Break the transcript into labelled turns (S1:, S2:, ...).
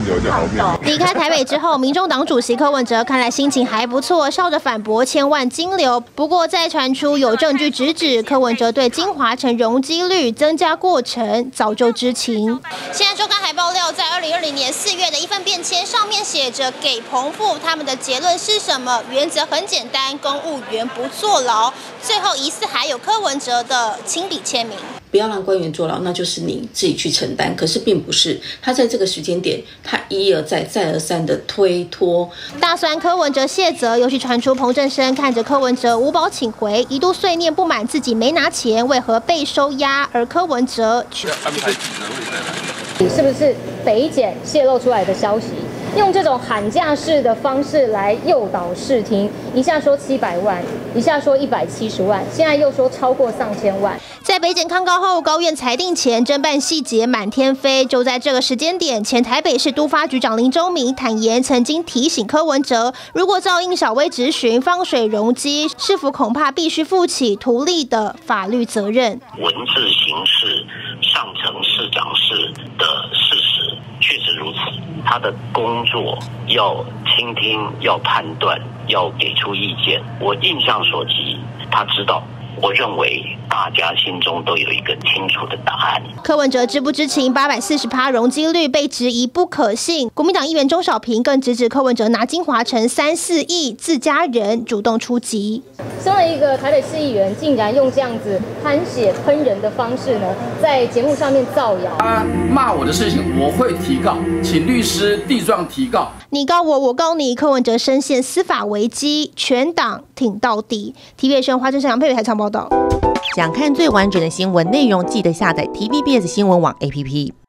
S1: 离开台北之后，民众党主席柯文哲看来心情还不错，笑着反驳千万金流。不过再传出有证据直指柯文哲对金华城容积率增加过程早就知情。现在周刊还爆料，在2020年4月的一份便签上面写着给澎湖，他们的结论是什么？原则很简单，公务员不坐牢。最后疑似还有柯文哲的亲笔签名。
S2: 不要让官员坐牢，那就是你自己去承担。可是并不是他在这个时间点，他一而再、再而三的推脱。
S1: 大酸柯文哲卸责，尤其传出彭振声看着柯文哲无保请回，一度碎念不满自己没拿钱，为何被收押，而柯文哲却
S3: 安排几人会再来。
S4: 你是不是北检泄露出来的消息？用这种喊价式的方式来诱导视听，一下说700万，一下说170万，现在又说超过上千万。
S1: 在北检抗告后，高院裁定前侦办细节满天飞。就在这个时间点，前台北市都发局长林周明坦言，曾经提醒柯文哲，如果照应小微质询放水容积，是否恐怕必须负起图利的法律责任。
S5: 文字形式上承市长室的事实确实如此，他的工作要倾听，要判断，要给出意见。我印象所及，他知道。我认为大家心中都有一个清楚的答案。
S1: 柯文哲知不知情？840%容积率被质疑不可信。国民党议员钟小平更直指柯文哲拿金华城3、4亿，自家人主动出击。
S4: 身为一个台北市议员，竟然用这样子含血喷人的方式呢，在节目上面造谣。
S6: 他骂我的事情，我会提告，请律师递状提告。
S1: 你告我，我告你。柯文哲深陷司法危机，全党挺到底。TVBS 花真、杨佩佩台场报道。
S7: 想看最完整的新闻内容，记得下载TVBS 新闻网 APP。